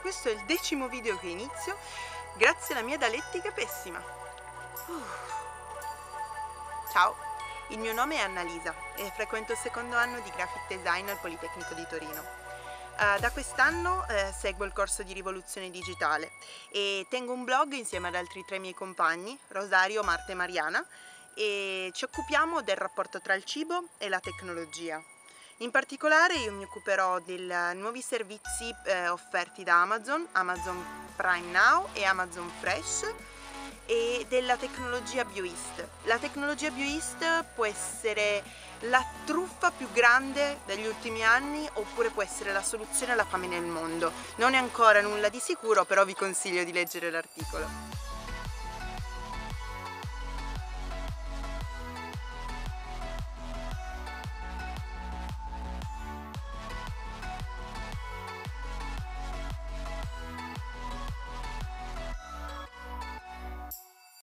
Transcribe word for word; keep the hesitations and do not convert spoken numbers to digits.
questo è il decimo video che inizio grazie alla mia dialettica pessima. Uh. Ciao, il mio nome è Annalisa e frequento il secondo anno di Graphic Design al Politecnico di Torino. Uh, da quest'anno uh, seguo il corso di Rivoluzione Digitale e tengo un blog insieme ad altri tre miei compagni, Rosario, Marta e Mariana, e ci occupiamo del rapporto tra il cibo e la tecnologia. In particolare io mi occuperò dei nuovi servizi eh, offerti da Amazon, Amazon Prime Now e Amazon Fresh, e della tecnologia BioEast. La tecnologia BioEast può essere la truffa più grande degli ultimi anni oppure può essere la soluzione alla fame nel mondo. Non è ancora nulla di sicuro, però vi consiglio di leggere l'articolo.